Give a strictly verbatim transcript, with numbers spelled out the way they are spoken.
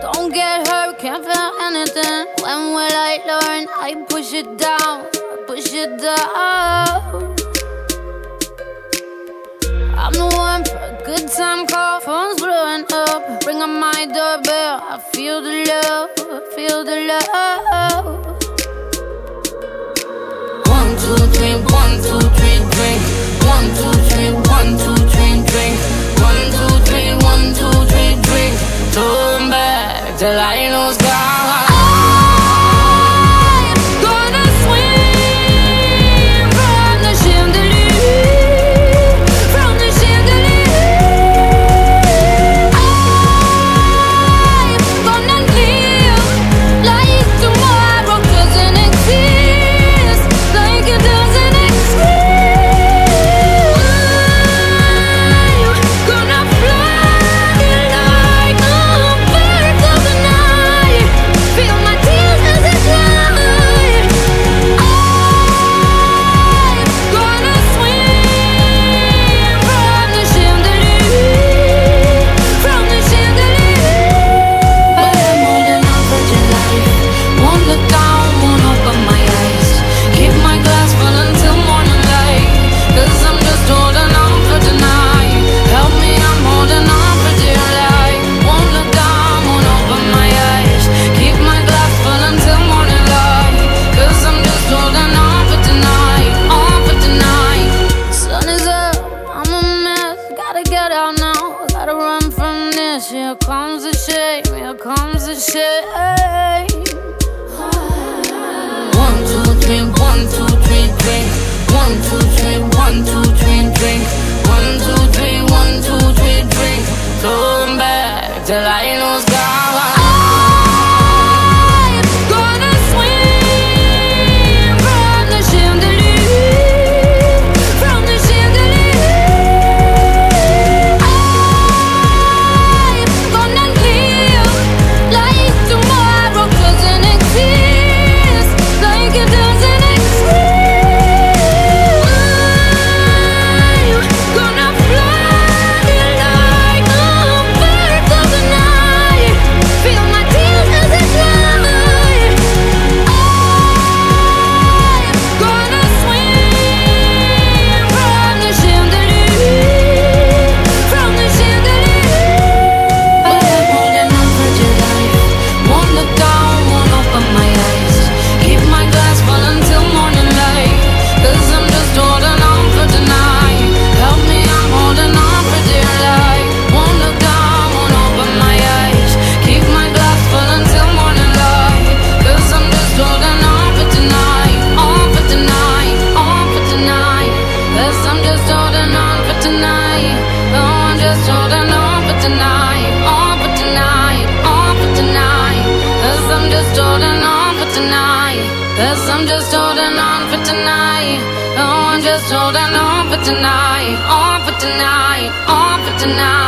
Don't get hurt, can't feel anything. When will I learn? I push it down, push it down. I'm the one for a good time call. Phone's blowing up, ring on my doorbell. I feel the love, I feel the love. One, two, three, one, two, three, drink. One, two, three, one, two, three, drink. One, two, three, one, two, three, drink. Turn back till I lose God. Here comes the shame, here comes the shame. One, two, three, one, two, three, drink. One, two, three, one, two, three, drink. One, two, three, one, two, three, drink. Turn back till I lose God. Cause I'm just holding on for tonight. Oh, I'm just holding on for tonight. On for tonight, on for tonight.